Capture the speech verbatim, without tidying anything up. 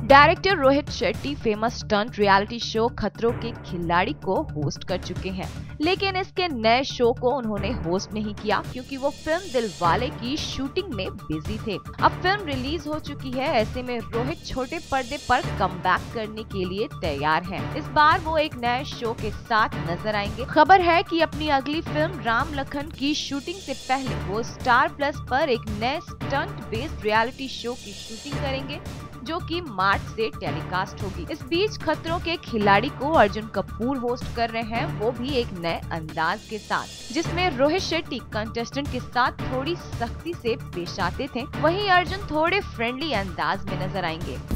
Director Rohit Shetty famous stunt reality show खतरों के खिलाड़ी को होस्ट कर चुके हैं, लेकिन इसके नए शो को उन्होंने होस्ट नहीं किया क्योंकि वो फिल्म दिलवाले की शूटिंग में बिजी थे। अब फिल्म रिलीज हो चुकी है, ऐसे में रोहित छोटे पर्दे पर कमबैक करने के लिए तैयार हैं। इस बार वो एक नए शो के साथ नजर आएंगे। खबर है कि अपनी अगली फिल्म राम लखन की शूटिंग से पहले वो स्टार प्लस पर एक नए स्टंट बेस्ड रियलिटी शो की शूटिंग करेंगे, जो कि मार्च से टेलीकास्ट होगी। इस बीच खतरों के खिलाड़ी को अर्जुन कपूर होस्ट कर रहे हैं, वो भी एक नए अंदाज के साथ, जिसमें रोहित शेट्टी कंटेस्टेंट के साथ थोड़ी सख्ती से पेश आते थे, वहीं अर्जुन थोड़े फ्रेंडली अंदाज में नजर आएंगे।